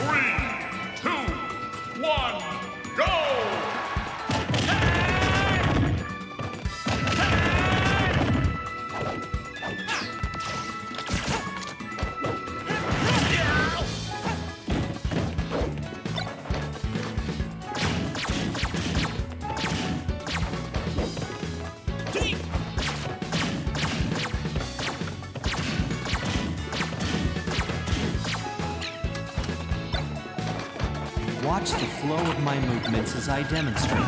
3, 2, 1, go! Watch the flow of my movements as I demonstrate.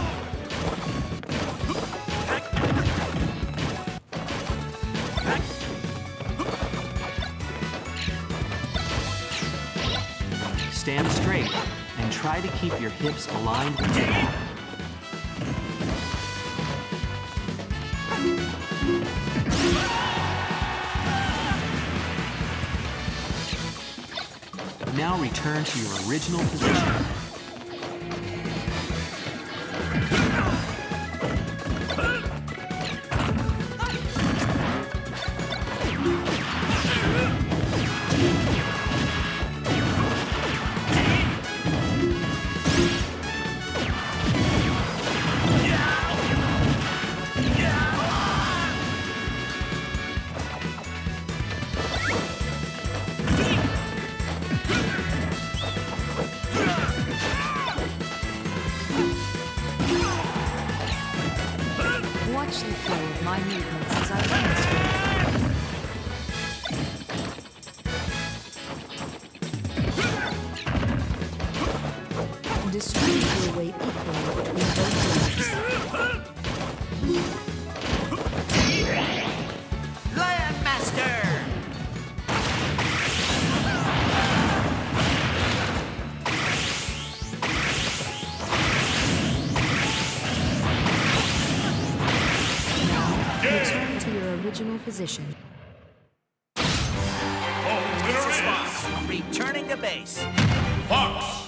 Stand straight and try to keep your hips aligned with the mat. Now return to your original position. Watch the flow of my movements as I demonstrate. Distribute your weight equally between both legs. Lion Master! Return to your original position. Oh, winner is Returning to base. Fox.